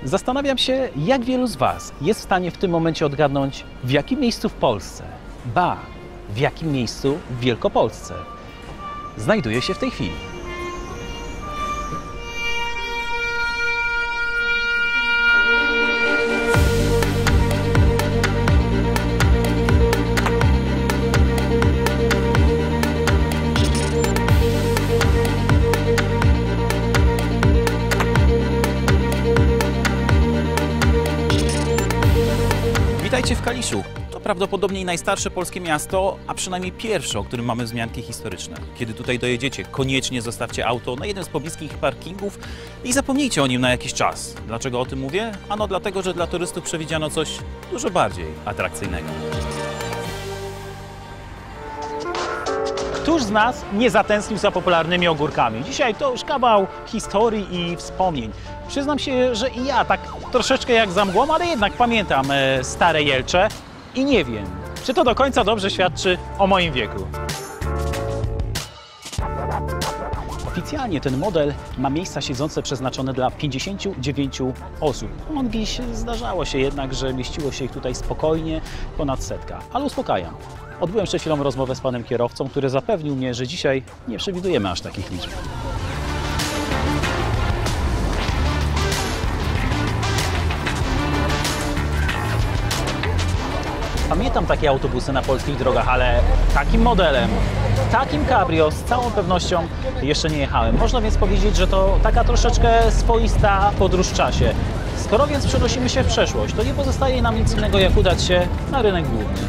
Zastanawiam się, jak wielu z Was jest w stanie w tym momencie odgadnąć, w jakim miejscu w Polsce, ba, w jakim miejscu w Wielkopolsce znajduje się w tej chwili. Witajcie w Kaliszu. To prawdopodobnie najstarsze polskie miasto, a przynajmniej pierwsze, o którym mamy wzmianki historyczne. Kiedy tutaj dojedziecie, koniecznie zostawcie auto na jednym z pobliskich parkingów i zapomnijcie o nim na jakiś czas. Dlaczego o tym mówię? Ano dlatego, że dla turystów przewidziano coś dużo bardziej atrakcyjnego. Któż z nas nie zatęsknił za popularnymi ogórkami? Dzisiaj to już kawał historii i wspomnień. Przyznam się, że i ja tak troszeczkę jak za mgłą, ale jednak pamiętam stare Jelcze i nie wiem, czy to do końca dobrze świadczy o moim wieku. Oficjalnie ten model ma miejsca siedzące przeznaczone dla 59 osób. Dziś zdarzało się jednak, że mieściło się ich tutaj spokojnie ponad setka. Ale uspokajam. Odbyłem przed chwilą rozmowę z panem kierowcą, który zapewnił mnie, że dzisiaj nie przewidujemy aż takich liczb. Pamiętam takie autobusy na polskich drogach, ale takim modelem, takim cabrio z całą pewnością jeszcze nie jechałem. Można więc powiedzieć, że to taka troszeczkę swoista podróż w czasie. Skoro więc przenosimy się w przeszłość, to nie pozostaje nam nic innego, jak udać się na rynek główny.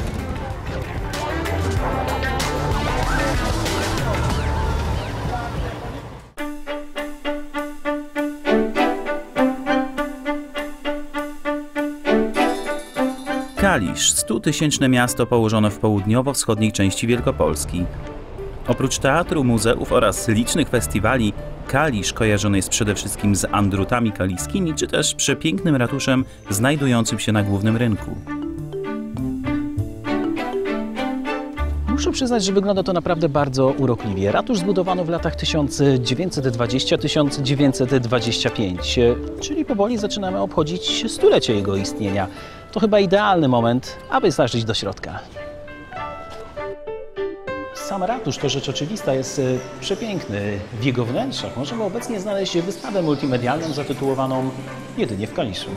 Kalisz, 100-tysięczne miasto położone w południowo-wschodniej części Wielkopolski. Oprócz teatru, muzeów oraz licznych festiwali, Kalisz kojarzony jest przede wszystkim z andrutami kaliskimi, czy też przepięknym ratuszem znajdującym się na głównym rynku. Muszę przyznać, że wygląda to naprawdę bardzo urokliwie. Ratusz zbudowano w latach 1920-1925, czyli powoli zaczynamy obchodzić stulecie jego istnienia. To chyba idealny moment, aby zajrzeć do środka. Sam ratusz to rzecz oczywista, jest przepiękny. W jego wnętrzach możemy obecnie znaleźć wystawę multimedialną zatytułowaną Jedynie w Kaliszu.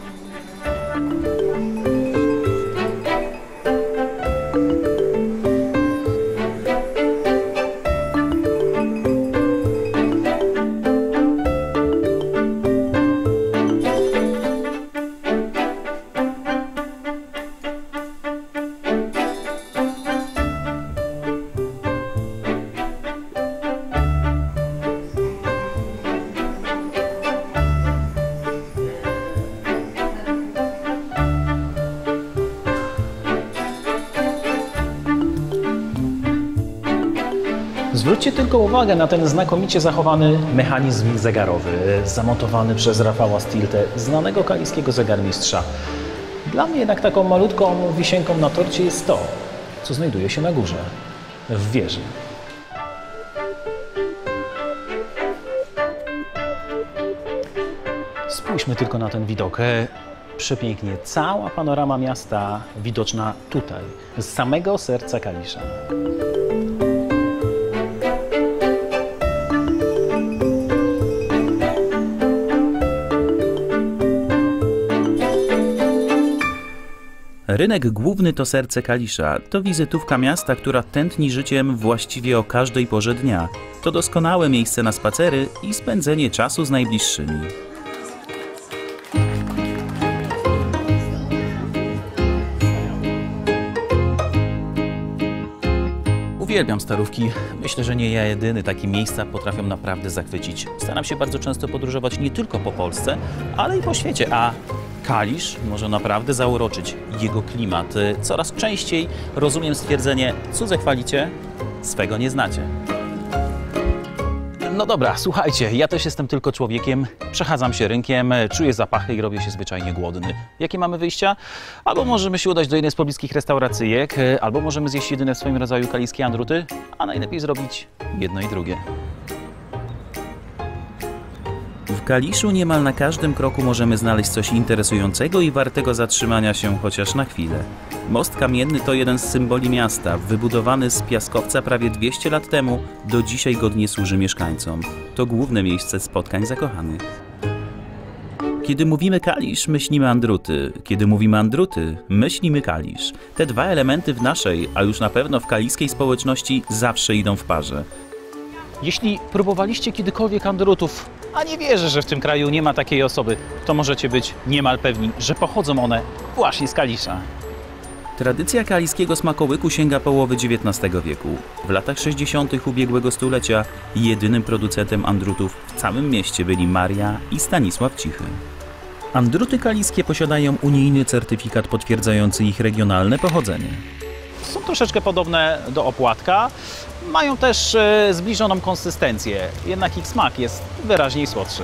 Zwróćcie tylko uwagę na ten znakomicie zachowany mechanizm zegarowy, zamontowany przez Rafała Stiltę, znanego kaliskiego zegarmistrza. Dla mnie jednak taką malutką wisienką na torcie jest to, co znajduje się na górze, w wieży. Spójrzmy tylko na ten widok. Przepięknie, cała panorama miasta widoczna tutaj, z samego serca Kalisza. Rynek główny to serce Kalisza. To wizytówka miasta, która tętni życiem właściwie o każdej porze dnia. To doskonałe miejsce na spacery i spędzenie czasu z najbliższymi. Uwielbiam starówki. Myślę, że nie ja jedyny. Takie miejsca potrafią naprawdę zachwycić. Staram się bardzo często podróżować nie tylko po Polsce, ale i po świecie, a Kalisz może naprawdę zauroczyć. Jego klimat. Coraz częściej rozumiem stwierdzenie: cudze chwalicie, swego nie znacie. No dobra, słuchajcie, ja też jestem tylko człowiekiem, przechadzam się rynkiem, czuję zapachy i robię się zwyczajnie głodny. Jakie mamy wyjścia? Albo możemy się udać do jednej z pobliskich restauracyjek, albo możemy zjeść jedyne w swoim rodzaju kaliskie andruty, a najlepiej zrobić jedno i drugie. W Kaliszu niemal na każdym kroku możemy znaleźć coś interesującego i wartego zatrzymania się chociaż na chwilę. Most kamienny to jeden z symboli miasta, wybudowany z piaskowca prawie 200 lat temu, do dzisiaj godnie służy mieszkańcom. To główne miejsce spotkań zakochanych. Kiedy mówimy Kalisz, myślimy Andruty. Kiedy mówimy Andruty, myślimy Kalisz. Te dwa elementy w naszej, a już na pewno w kaliskiej społeczności zawsze idą w parze. Jeśli próbowaliście kiedykolwiek Andrutów, a nie wierzę, że w tym kraju nie ma takiej osoby, to możecie być niemal pewni, że pochodzą one właśnie z Kalisza. Tradycja kaliskiego smakołyku sięga połowy XIX wieku. W latach 60. ubiegłego stulecia jedynym producentem andrutów w całym mieście byli Maria i Stanisław Cichy. Andruty kaliskie posiadają unijny certyfikat potwierdzający ich regionalne pochodzenie. Są troszeczkę podobne do opłatka, mają też zbliżoną konsystencję, jednak ich smak jest wyraźniej słodszy.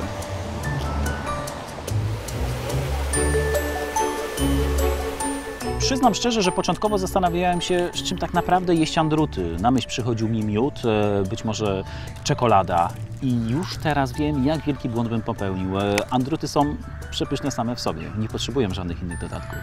Przyznam szczerze, że początkowo zastanawiałem się, z czym tak naprawdę jeść andruty. Na myśl przychodził mi miód, być może czekolada. I już teraz wiem, jak wielki błąd bym popełnił. Andruty są przepyszne same w sobie, nie potrzebują żadnych innych dodatków.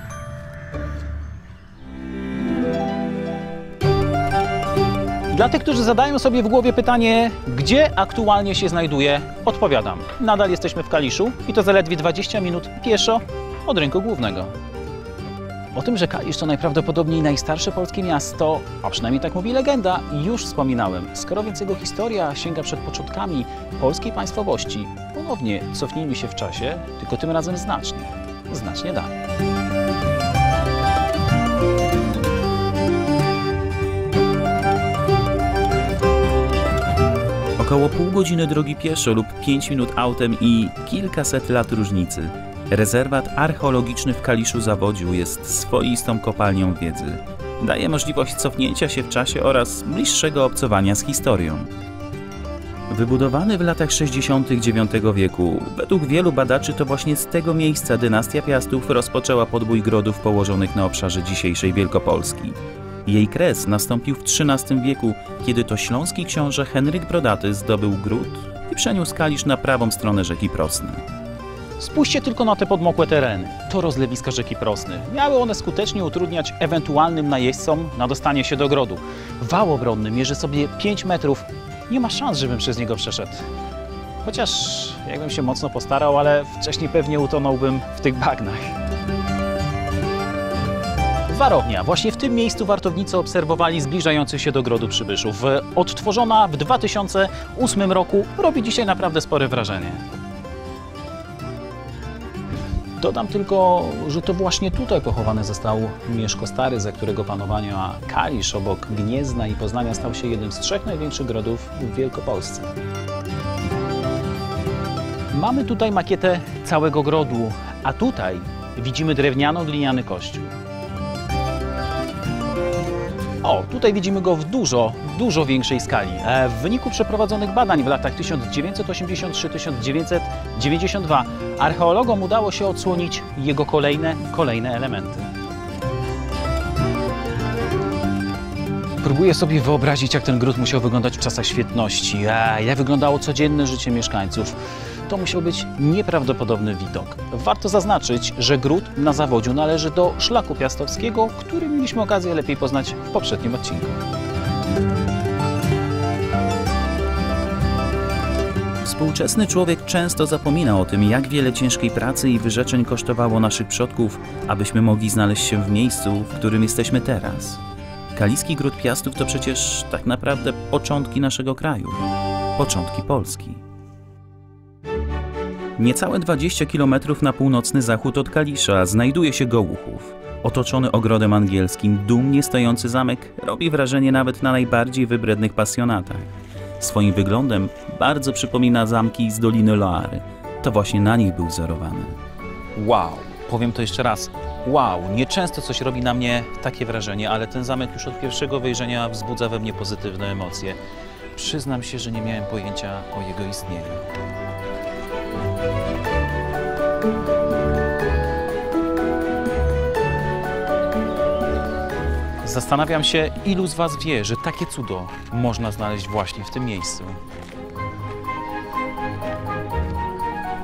Dla tych, którzy zadają sobie w głowie pytanie, gdzie aktualnie się znajduję, odpowiadam. Nadal jesteśmy w Kaliszu i to zaledwie 20 minut pieszo od rynku głównego. O tym, że Kalisz to najprawdopodobniej najstarsze polskie miasto, a przynajmniej tak mówi legenda, już wspominałem. Skoro więc jego historia sięga przed początkami polskiej państwowości, ponownie cofnijmy się w czasie, tylko tym razem znacznie dalej. Około pół godziny drogi pieszo lub 5 minut autem i kilkaset lat różnicy. Rezerwat archeologiczny w Kaliszu-Zawodziu jest swoistą kopalnią wiedzy. Daje możliwość cofnięcia się w czasie oraz bliższego obcowania z historią. Wybudowany w latach 60. IX wieku, według wielu badaczy to właśnie z tego miejsca dynastia Piastów rozpoczęła podbój grodów położonych na obszarze dzisiejszej Wielkopolski. Jej kres nastąpił w XIII wieku, kiedy to śląski książę Henryk Brodaty zdobył gród i przeniósł Kalisz na prawą stronę rzeki Prosny. Spójrzcie tylko na te podmokłe tereny. To rozlewiska rzeki Prosny. Miały one skutecznie utrudniać ewentualnym najeźdźcom na dostanie się do grodu. Wał obronny mierzy sobie 5 metrów. Nie ma szans, żebym przez niego przeszedł. Chociaż jakbym się mocno postarał, ale wcześniej pewnie utonąłbym w tych bagnach. Warownia. Właśnie w tym miejscu wartownicy obserwowali zbliżających się do grodu przybyszów. Odtworzona w 2008 roku robi dzisiaj naprawdę spore wrażenie. Dodam tylko, że to właśnie tutaj pochowany został Mieszko Stary, za którego panowania Kalisz obok Gniezna i Poznania stał się jednym z 3 największych grodów w Wielkopolsce. Mamy tutaj makietę całego grodu, a tutaj widzimy drewniano-gliniany kościół. O, tutaj widzimy go w dużo większej skali. W wyniku przeprowadzonych badań w latach 1983-1992 archeologom udało się odsłonić jego kolejne elementy. Próbuję sobie wyobrazić, jak ten gród musiał wyglądać w czasach świetności, jak wyglądało codzienne życie mieszkańców. To musiał być nieprawdopodobny widok. Warto zaznaczyć, że gród na Zawodziu należy do szlaku piastowskiego, który mieliśmy okazję lepiej poznać w poprzednim odcinku. Współczesny człowiek często zapomina o tym, jak wiele ciężkiej pracy i wyrzeczeń kosztowało naszych przodków, abyśmy mogli znaleźć się w miejscu, w którym jesteśmy teraz. Kaliski Gród Piastów to przecież tak naprawdę początki naszego kraju, początki Polski. Niecałe 20 km na północny zachód od Kalisza znajduje się Gołuchów. Otoczony ogrodem angielskim, dumnie stojący zamek robi wrażenie nawet na najbardziej wybrednych pasjonatach. Swoim wyglądem bardzo przypomina zamki z Doliny Loary. To właśnie na nich był wzorowany. Wow, powiem to jeszcze raz. Wow, nieczęsto coś robi na mnie takie wrażenie, ale ten zamek już od pierwszego wejrzenia wzbudza we mnie pozytywne emocje. Przyznam się, że nie miałem pojęcia o jego istnieniu. Zastanawiam się, ilu z Was wie, że takie cudo można znaleźć właśnie w tym miejscu.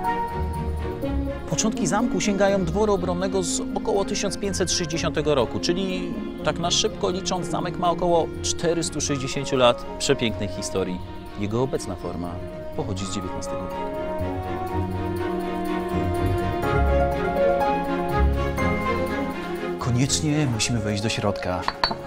Początki zamku sięgają dworu obronnego z około 1560 roku, czyli tak na szybko licząc zamek ma około 460 lat przepięknej historii. Jego obecna forma pochodzi z XIX wieku. Koniecznie musimy wejść do środka.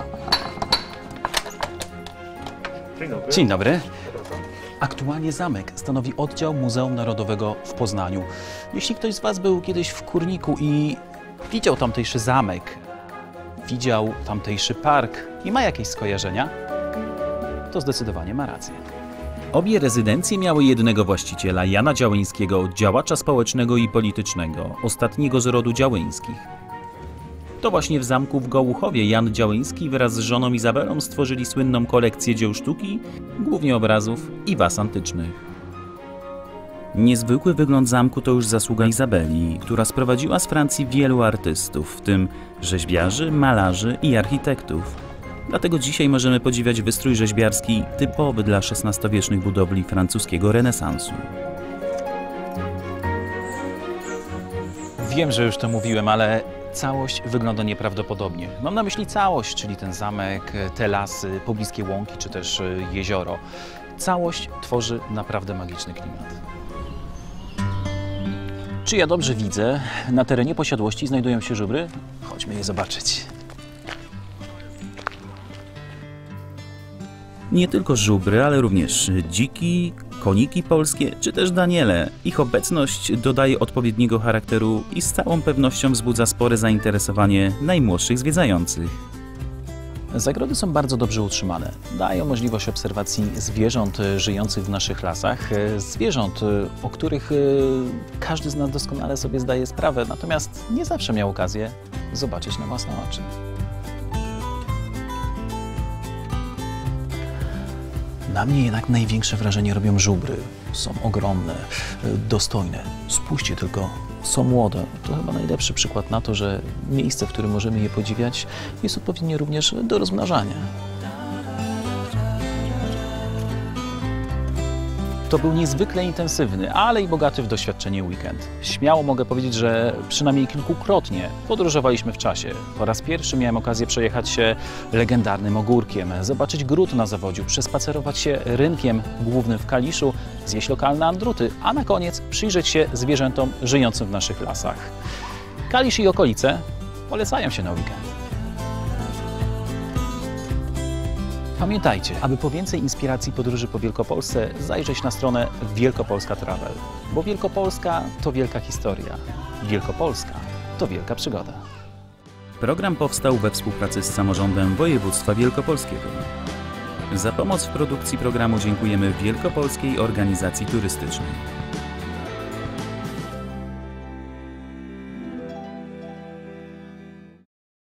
Dzień dobry. Dzień dobry. Aktualnie zamek stanowi oddział Muzeum Narodowego w Poznaniu. Jeśli ktoś z Was był kiedyś w Kurniku i widział tamtejszy zamek, widział tamtejszy park i ma jakieś skojarzenia, to zdecydowanie ma rację. Obie rezydencje miały jednego właściciela, Jana Działyńskiego, działacza społecznego i politycznego, ostatniego z rodu Działyńskich. To właśnie w zamku w Gołuchowie Jan Działyński wraz z żoną Izabelą stworzyli słynną kolekcję dzieł sztuki, głównie obrazów i was antycznych. Niezwykły wygląd zamku to już zasługa Izabeli, która sprowadziła z Francji wielu artystów, w tym rzeźbiarzy, malarzy i architektów. Dlatego dzisiaj możemy podziwiać wystrój rzeźbiarski typowy dla XVI-wiecznych budowli francuskiego renesansu. Wiem, że już to mówiłem, ale całość wygląda nieprawdopodobnie. Mam na myśli całość, czyli ten zamek, te lasy, pobliskie łąki czy też jezioro. Całość tworzy naprawdę magiczny klimat. Czy ja dobrze widzę? Na terenie posiadłości znajdują się żubry? Chodźmy je zobaczyć. Nie tylko żubry, ale również dziki, koniki polskie czy też daniele. Ich obecność dodaje odpowiedniego charakteru i z całą pewnością wzbudza spore zainteresowanie najmłodszych zwiedzających. Zagrody są bardzo dobrze utrzymane. Dają możliwość obserwacji zwierząt żyjących w naszych lasach, zwierząt, o których każdy z nas doskonale sobie zdaje sprawę, natomiast nie zawsze miał okazję zobaczyć na własne oczy. Na mnie jednak największe wrażenie robią żubry. Są ogromne, dostojne. Spójrzcie tylko, są młode. To chyba najlepszy przykład na to, że miejsce, w którym możemy je podziwiać, jest odpowiednie również do rozmnażania. To był niezwykle intensywny, ale i bogaty w doświadczenie weekend. Śmiało mogę powiedzieć, że przynajmniej kilkukrotnie podróżowaliśmy w czasie. Po raz pierwszy miałem okazję przejechać się legendarnym Ogórkiem, zobaczyć gród na Zawodziu, przespacerować się rynkiem głównym w Kaliszu, zjeść lokalne andruty, a na koniec przyjrzeć się zwierzętom żyjącym w naszych lasach. Kalisz i okolice polecają się na weekend. Pamiętajcie, aby po więcej inspiracji podróży po Wielkopolsce zajrzeć na stronę Wielkopolska Travel, bo Wielkopolska to wielka historia, Wielkopolska to wielka przygoda. Program powstał we współpracy z samorządem województwa wielkopolskiego. Za pomoc w produkcji programu dziękujemy Wielkopolskiej Organizacji Turystycznej.